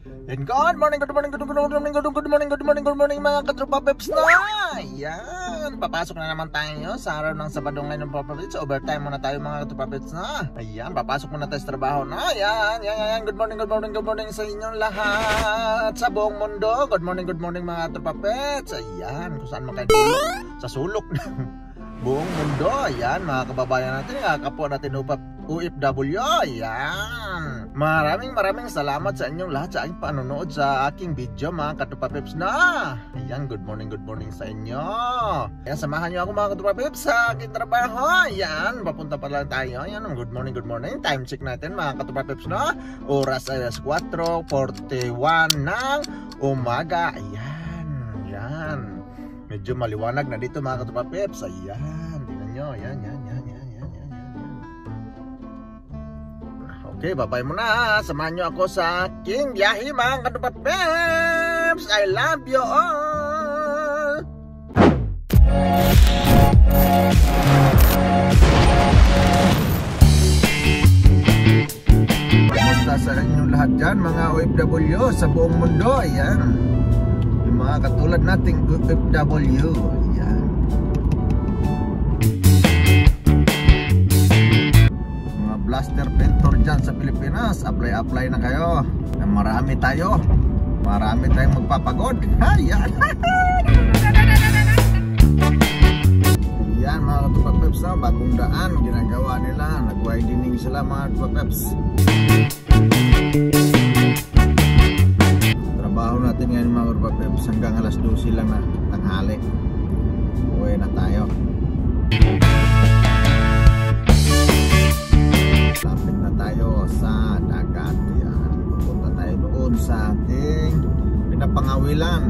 And good morning mga katropa peps na. Ayan, papasok na naman tayo sa araw ng Sabado ngayon ng Papalit. So overtime muna tayo mga katropa peps na. Ayan, papasok muna tayo sa trabaho na. Ayan, good morning sa inyong lahat sa buong mundo. Good morning mga katropa peps. Ayan, kung saan man kayo tulog, sa sulok buong mundo. Ayan, mga kababayan natin, kapwa natin OFW. Ayan, maraming salamat sa inyong lahat sa aking panonood sa aking video mga katropa peps na. Ayan, good morning sa inyo. Ayan, samahan nyo ako mga katropa peps sa aking trabaho. Ayan, papunta pa lang tayo. Ayan, good morning. Time check natin mga katropa peps na. Oras ay 4:41 ng umaga. Ayan, medyo maliwanag na dito mga katropa peps. Ayan, tingnan nyo. Ayan. Okay, babay muna. Samahan nyo ako sa aking biyahe mga katropa peps. I love you all. Kumusta sa inyong lahat dyan mga OFW sa buong mundo. Ayan, yung mga katulad nating OFW. Ayan, mga blaster painter dyan sa Pilipinas, apply na kayo. Marami tayong magpapagod. Ayan. Ayan mga katropa peps, bagong daan ginagawa nila, nag-widening sila mga katropa peps. Trabaho natin ngayon mga katropa peps hanggang alas 12 lang na tanghali. Uwi na tayo. Lapit na tayo sa dagat. Yan, pupunta tayo doon sa ating pinapangawilan.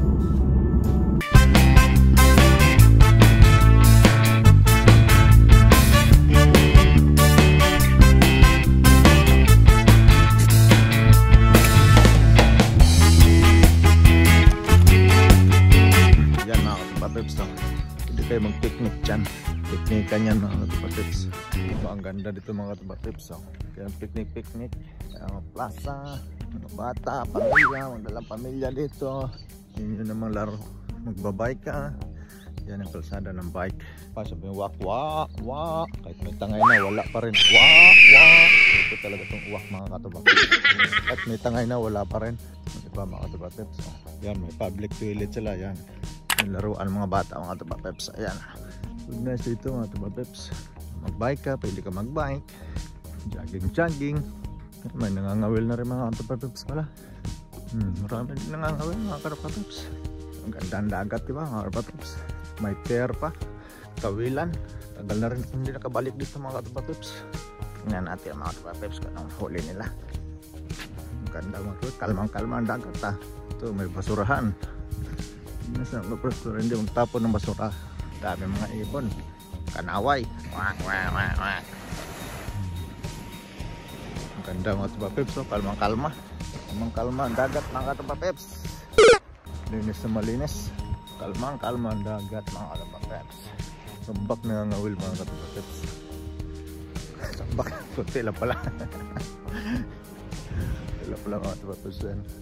Yan mga katropa peps, hindi kayo mag-picnic dyan. Picnican yan mga katropa peps. Ang ganda dito mga katropa peps. Kaya picnic, plaza, mga bata, pamilya, magdalang pamilya dito. Yun yung namang laro, magbabike ka. Yan ang kalsada ng bike. Sabi yung wak. Kahit may tangay na, wala pa rin. Wak. Ito talaga itong wak mga katropa peps. Kahit may tangay na, wala pa rin. Diba mga katropa peps? Yan, may public toilet sila. Yan, yung laruan mga bata mga katropa peps. Ayan, good nice dito mga katropa peps. Magbike ka, pwede ka magbike. Jogging. May nangangawil na rin mga katropa peps pala. Marami din nangangawil mga katropa peps. Ang ganda ng dagat diba mga katropa peps. May pier pa, kawilan. Tagal na rin hindi nakabalik dito mga katropa peps. Tingnan natin mga katropa peps kung anong huli nila. Ang ganda mga katropa, kalmang ang dagat Ito may basurahan. Hindi magtapon ng basura. Dami mga ibon, kanaway. Wak. Ang ganda mga katropa peps, kalma ang dagat mga katropa peps. Linis na malinis, kalma ang dagat mga katropa peps. Sambak na ngawil mga katropa peps. Sambak, kunti lang pala. Kunti lang pala mga katropa peps.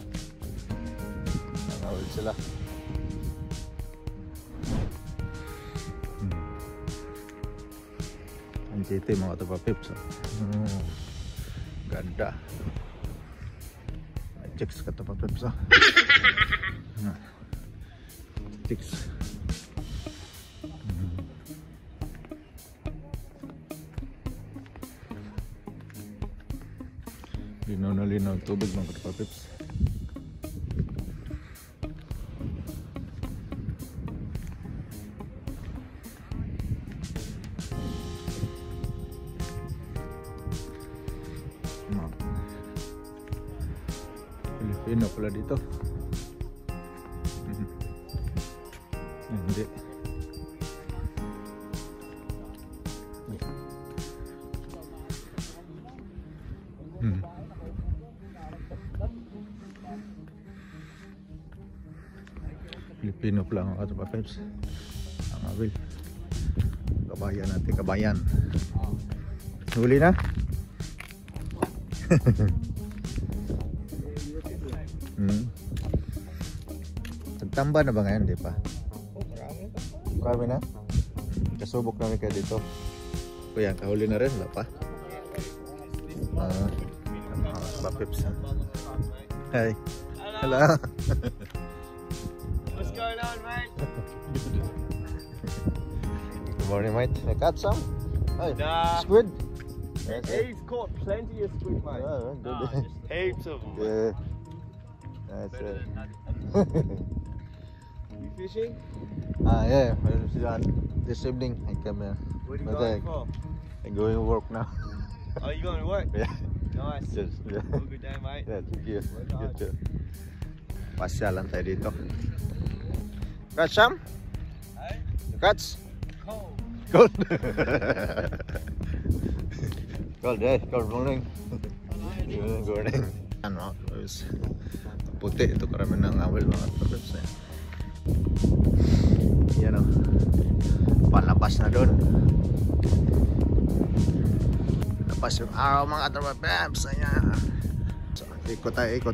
Ngawil sila. Ang city mga katropa peps. Ganda. May chicks katropa peps. Chicks. Linaw na linaw ang tubig mga katropa peps. Pilipino pala dito. Hindi. Pilipino pala ang katropa peps. Ang awil. Kabayan natin, kabayan. Huli na? Nagtamba na ba ngayon, di pa? Oh, marami pa. Marami na? Kasubok namin kayo dito. Kuya, kahuli na rin, wala pa? Bapips. Hi. Hello. What's going on, mate? Good morning, mate. I got some? Hey, Nah. squid? He's caught plenty of squid, mate. Oh, good. Just heaps of them. Yeah. That's it. You fishing? Yeah. This evening, I come here. What are you But going for? I'm going to work now. Oh, you going to work? Yeah. Nice. Just, yeah. Have a good day, mate. Yeah, thank you. Work You hard. too. Pasyalan tayo dito. Catch some? Hey? Catch? Cold. Cold. Cold, eh. Cold morning. Good morning. Ano, guys. Puti ito karami ng awil mga tribes eh. Yan o. Palabas na doon. Labas yung araw mga tribes. Ayan. So, ikot tayo, ikot.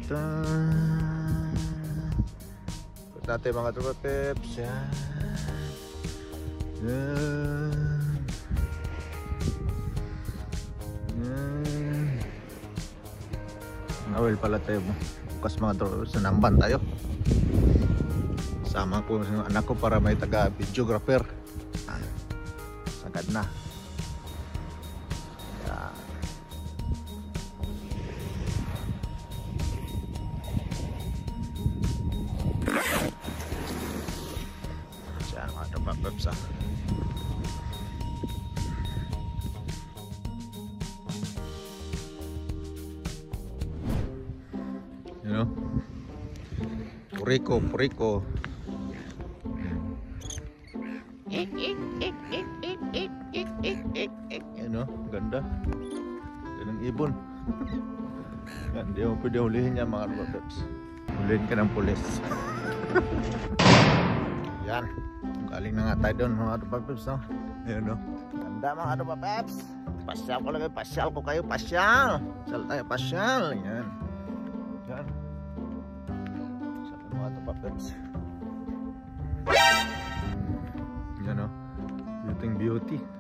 Ikot natin mga tribes. Yan. Awil pala tayo. Bukas mga tribes. Nanamban tayo. Sama ko yung anak ko para may taga-videographer. Sagad na. Yan. Diyan mga tribes. You know? Puriko, puriko. You know, ganda. Yan ang ibon. Hindi mo pwede hulihin niya mga tribes. Hulihin ka ng pulis. Yan. Galing na nga tayo doon mga tribes, no? Ayan, no? Ganda mga tribes. Pasyal ko lang, pasyal ko kayo, pasyal. Pasyal tayo, pasyal. Yan. Yan. Sa mga tribes. Yan, no? Beauty.